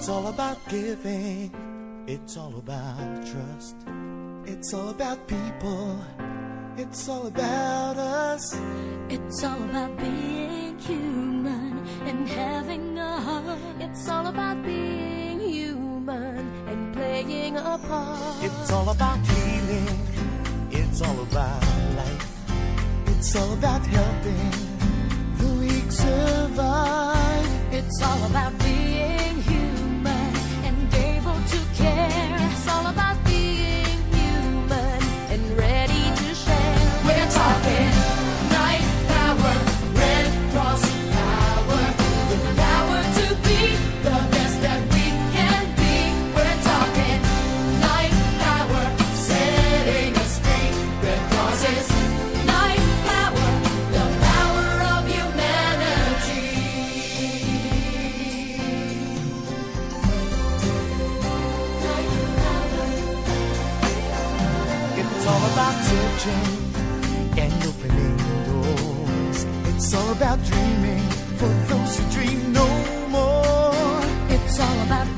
It's all about giving. It's all about trust. It's all about people. It's all about us. It's all about being human and having a heart. It's all about being human and playing a part. It's all about healing. It's all about life. It's all about helping the weak survive. It's all about being human and able to care. It's all about being human and ready to share. We're talking night power, Red Cross power, the power to be the best that we can be. We're talking night power, setting us free. Red Cross is night power, the power of humanity. It's all about searching and opening doors. It's all about dreaming for those who dream no more. It's all about